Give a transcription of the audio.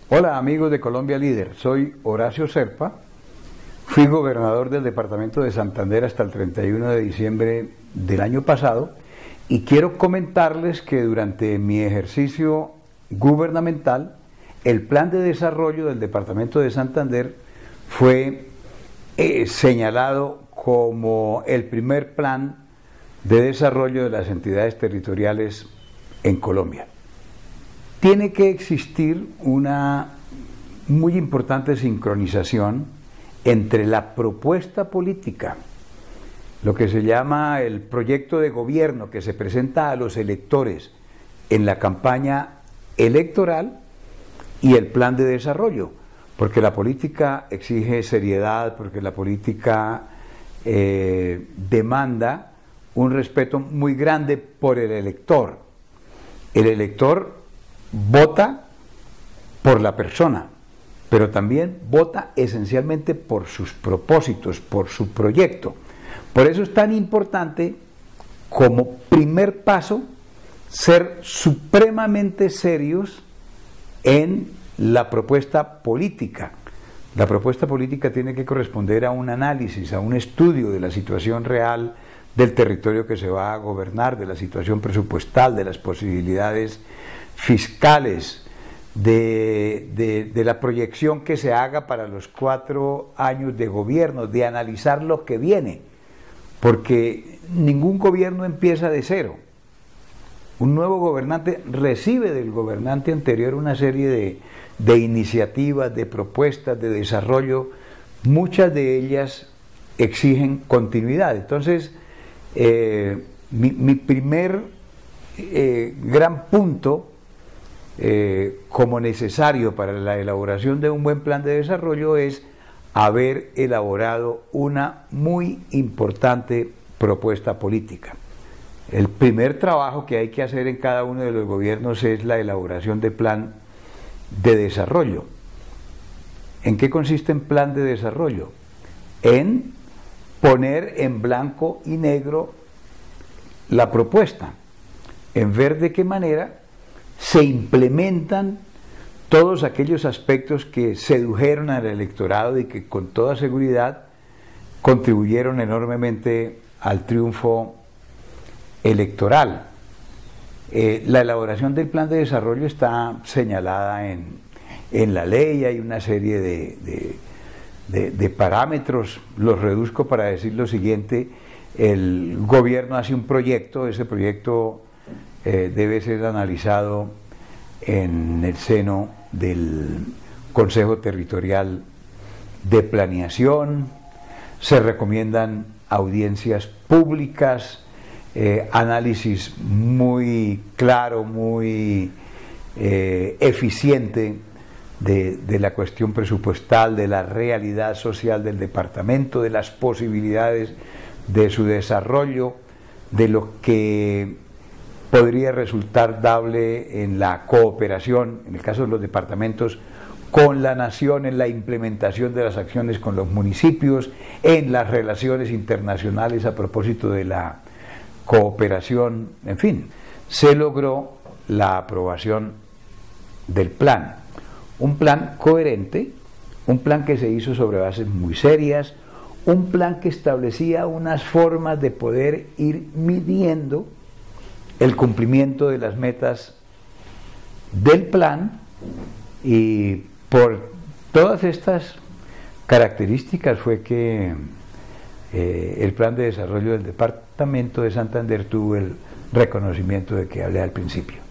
Hola amigos de Colombia Líder, soy Horacio Serpa, fui gobernador del departamento de Santander hasta el 31 de diciembre del año pasado y quiero comentarles que durante mi ejercicio gubernamental el plan de desarrollo del departamento de Santander fue señalado como el primer plan de desarrollo de las entidades territoriales en Colombia. Tiene que existir una muy importante sincronización entre la propuesta política, lo que se llama el proyecto de gobierno que se presenta a los electores en la campaña electoral, y el plan de desarrollo, porque la política exige seriedad, porque la política demanda un respeto muy grande por el elector. El elector vota por la persona, pero también vota esencialmente por sus propósitos, por su proyecto. Por eso es tan importante, como primer paso, ser supremamente serios en la propuesta política. La propuesta política tiene que corresponder a un análisis, a un estudio de la situación real del territorio que se va a gobernar, de la situación presupuestal, de las posibilidades fiscales, de la proyección que se haga para los 4 años de gobierno, de analizar lo que viene, porque ningún gobierno empieza de cero. Un nuevo gobernante recibe del gobernante anterior una serie de iniciativas, de propuestas, de desarrollo, muchas de ellas exigen continuidad. Entonces, mi primer gran punto como necesario para la elaboración de un buen plan de desarrollo es haber elaborado una muy importante propuesta política. El primer trabajo que hay que hacer en cada uno de los gobiernos es la elaboración de plan de desarrollo. ¿En qué consiste un plan de desarrollo? En poner en blanco y negro la propuesta, en ver de qué manera se implementan todos aquellos aspectos que sedujeron al electorado y que con toda seguridad contribuyeron enormemente al triunfo electoral. La elaboración del plan de desarrollo está señalada en la ley, hay una serie de parámetros. Los reduzco para decir lo siguiente: el gobierno hace un proyecto, ese proyecto debe ser analizado en el seno del Consejo Territorial de Planeación, se recomiendan audiencias públicas, análisis muy claro, muy eficiente de la cuestión presupuestal, de la realidad social del departamento, de las posibilidades de su desarrollo, de lo que podría resultar dable en la cooperación, en el caso de los departamentos, con la nación, en la implementación de las acciones con los municipios, en las relaciones internacionales a propósito de la cooperación, en fin. Se logró la aprobación del plan, un plan coherente, un plan que se hizo sobre bases muy serias, un plan que establecía unas formas de poder ir midiendo el cumplimiento de las metas del plan, y por todas estas características fue que el plan de desarrollo del departamento de Santander tuvo el reconocimiento de que hablé al principio.